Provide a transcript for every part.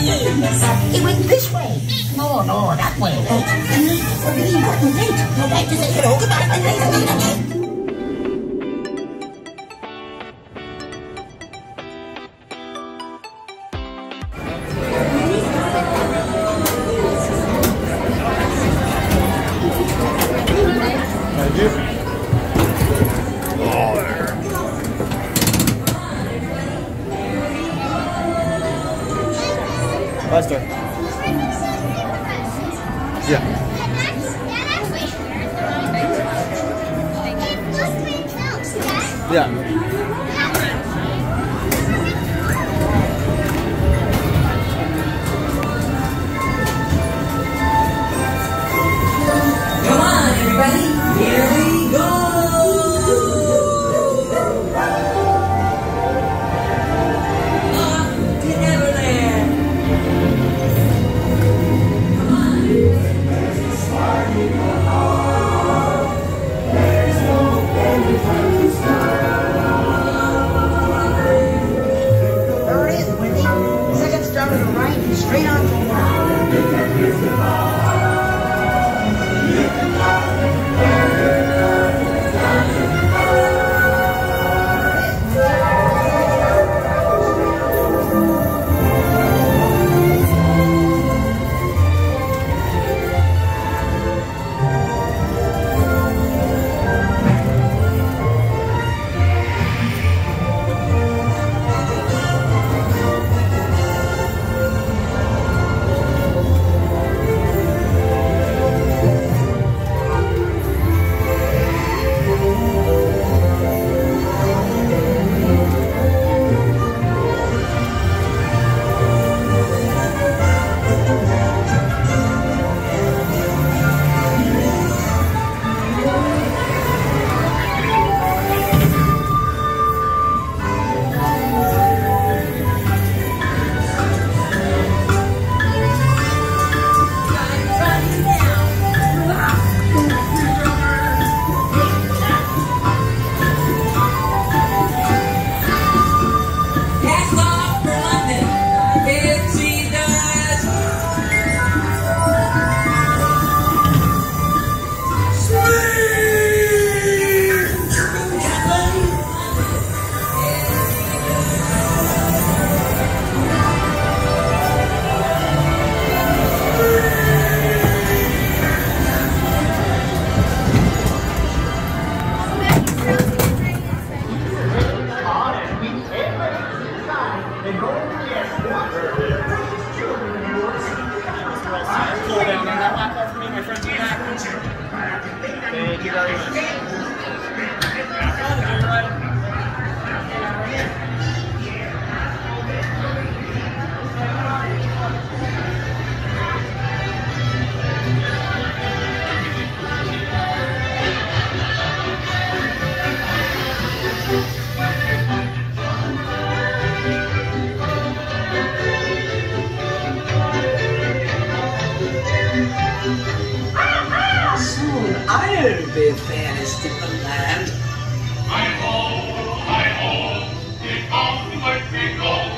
He went this way. No, that way. Wait. Go back to say hello. Goodbye. Lester. Yeah. Yeah. Come on, everybody. Here we go. Off to Neverland. There it is, Wendy. Second star to the right and straight on forward. Thank you very Soon I'll be fairest in the land. Hi-ho, here comes the birthday gold.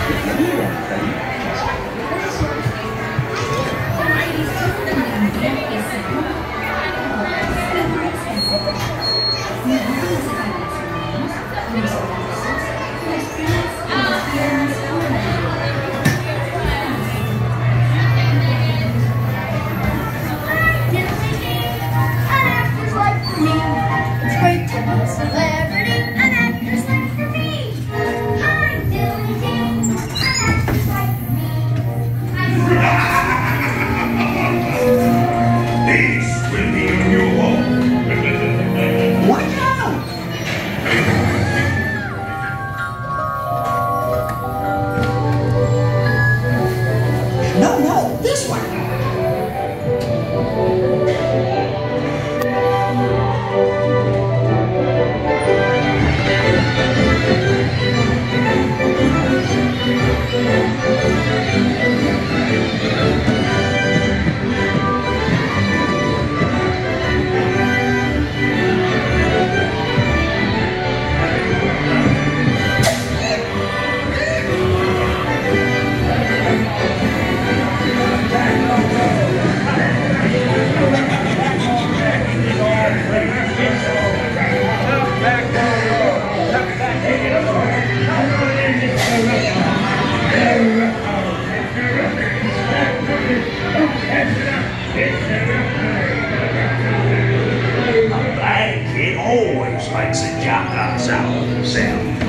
Makes a jock sound himself.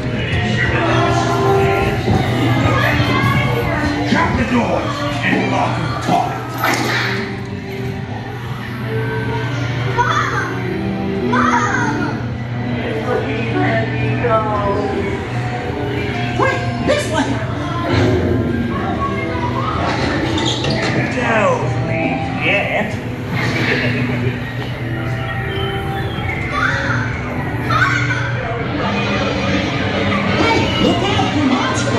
Shut the doors and lock them tight. Mom! Mom! Let me go. Quick, this way! Don't leave yet. Look out for monster!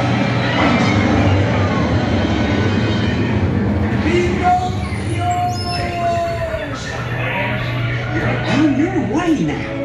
You're on your way now.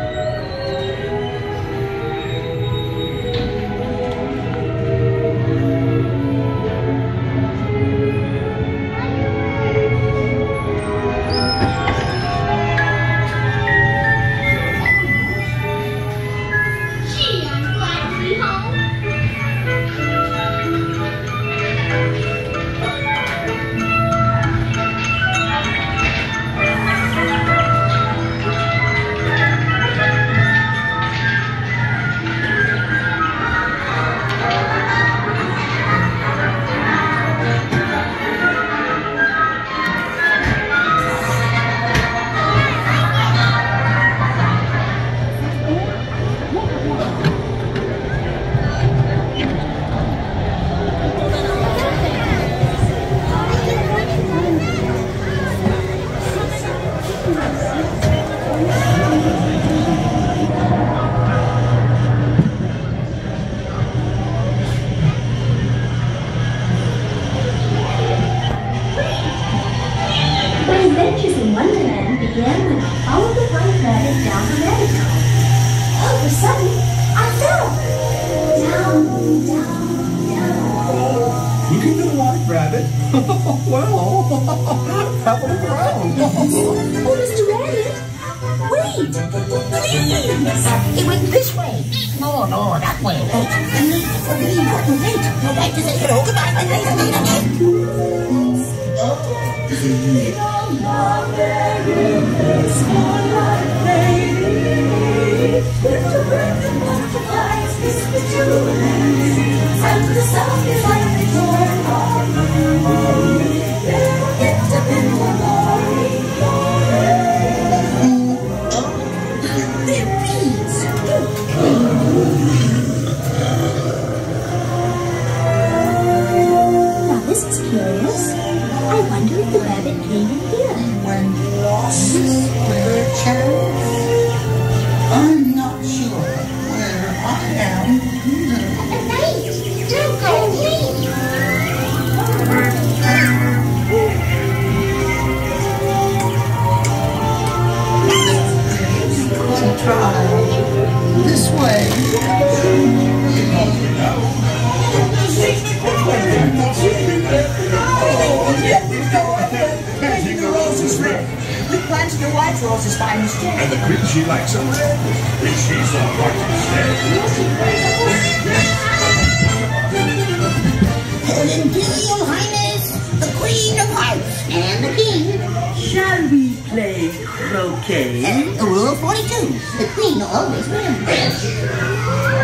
Well, have a look around. Oh, Mr. Rabbit, wait, please. It went this way. No, that way. Wait. No, back to the hero. Now this is curious. I wonder if the rabbit came in here. When lost with a chance, I'm not sure where I am. Wait! Don't go away! Try this way. white instead. And the queen, she likes a red. And she's all white instead. Her Imperial Highness, the Queen of Hearts, and the King. Shall we play croquet? Rule 42, the Queen always wins.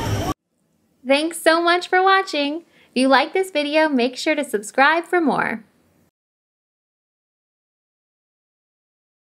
Thanks so much for watching. If you like this video, make sure to subscribe for more.